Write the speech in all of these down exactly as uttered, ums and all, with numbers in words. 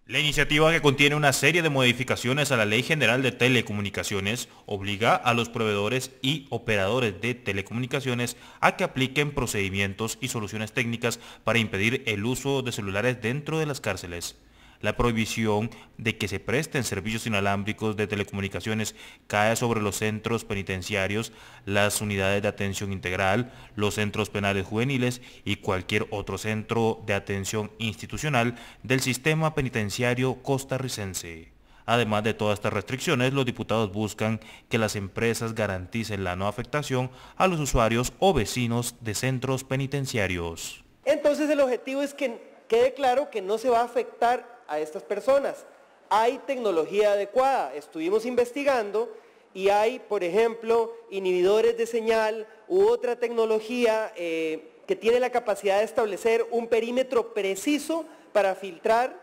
La iniciativa, que contiene una serie de modificaciones a la Ley General de Telecomunicaciones, obliga a los proveedores y operadores de telecomunicaciones a que apliquen procedimientos y soluciones técnicas para impedir el uso de celulares dentro de las cárceles. La prohibición de que se presten servicios inalámbricos de telecomunicaciones cae sobre los centros penitenciarios, las unidades de atención integral, los centros penales juveniles y cualquier otro centro de atención institucional del sistema penitenciario costarricense. Además de todas estas restricciones, los diputados buscan que las empresas garanticen la no afectación a los usuarios o vecinos de centros penitenciarios. Entonces el objetivo es que quede claro que no se va a afectar a estas personas. Hay tecnología adecuada, estuvimos investigando y hay, por ejemplo, inhibidores de señal u otra tecnología eh, que tiene la capacidad de establecer un perímetro preciso para filtrar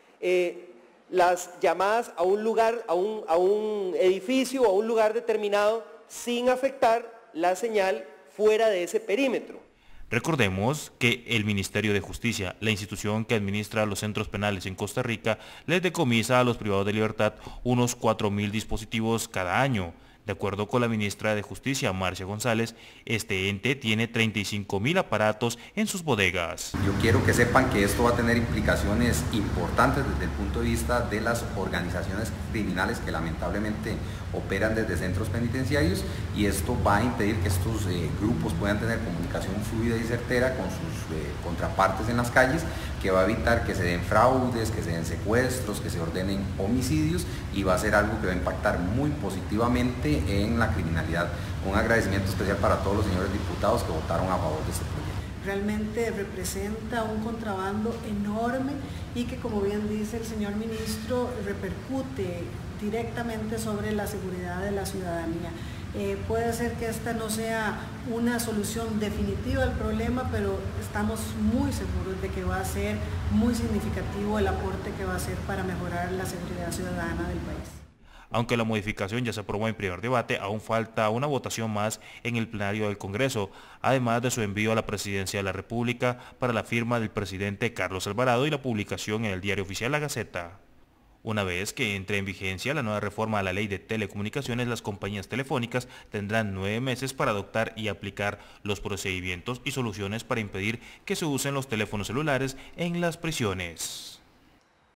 eh, las llamadas a un lugar, a un, a un edificio o a un lugar determinado sin afectar la señal fuera de ese perímetro. Recordemos que el Ministerio de Justicia, la institución que administra los centros penales en Costa Rica, les decomisa a los privados de libertad unos cuatro mil dispositivos cada año. De acuerdo con la ministra de Justicia, Marcia González, este ente tiene treinta y cinco mil aparatos en sus bodegas. Yo quiero que sepan que esto va a tener implicaciones importantes desde el punto de vista de las organizaciones criminales que lamentablemente operan desde centros penitenciarios, y esto va a impedir que estos eh, grupos puedan tener comunicación fluida y certera con sus eh, contrapartes en las calles, que va a evitar que se den fraudes, que se den secuestros, que se ordenen homicidios, y va a ser algo que va a impactar muy positivamente en la criminalidad. Un agradecimiento especial para todos los señores diputados que votaron a favor de este proyecto. Realmente representa un contrabando enorme y que, como bien dice el señor ministro, repercute directamente sobre la seguridad de la ciudadanía. Eh, puede ser que esta no sea una solución definitiva al problema, pero estamos muy seguros de que va a ser muy significativo el aporte que va a hacer para mejorar la seguridad ciudadana del país. Aunque la modificación ya se aprobó en primer debate, aún falta una votación más en el plenario del Congreso, además de su envío a la Presidencia de la República para la firma del presidente Carlos Alvarado y la publicación en el Diario Oficial La Gaceta. Una vez que entre en vigencia la nueva reforma a la Ley de Telecomunicaciones, las compañías telefónicas tendrán nueve meses para adoptar y aplicar los procedimientos y soluciones para impedir que se usen los teléfonos celulares en las prisiones.